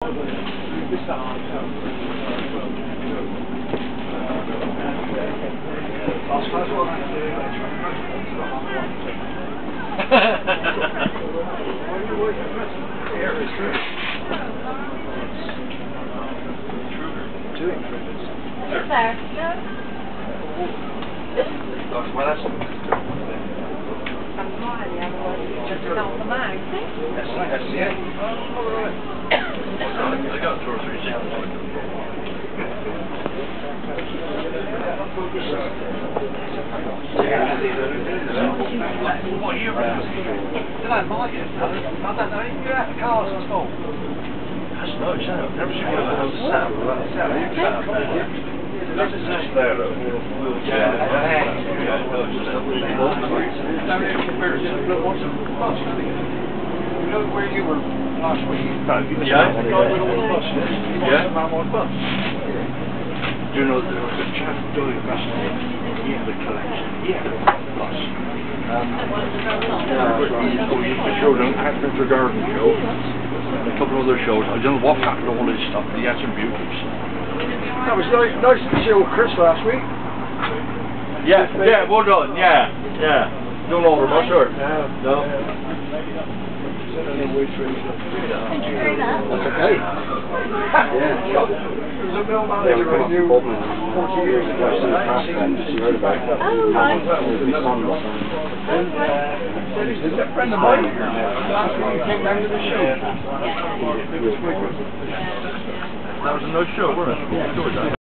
You know where you were last week? Yeah. The guy with all the buses. Yeah. The Mamod bus. Do you know there was a chap doing last night? He had a collection. He had a bus. He showed an Adventure Garden show and a couple of other shows. I don't know what happened to all this stuff, but he had some beauties. That was nice to see old Chris last week. Yeah, yeah, well done, yeah, yeah. Don't over much, sure. No. Thank you very much. That's okay. Yeah. There's a mill manager I knew 40 years ago. Oh, right. There's a friend of mine last week he came down to the show. That was a nice show, wasn't it? Yeah.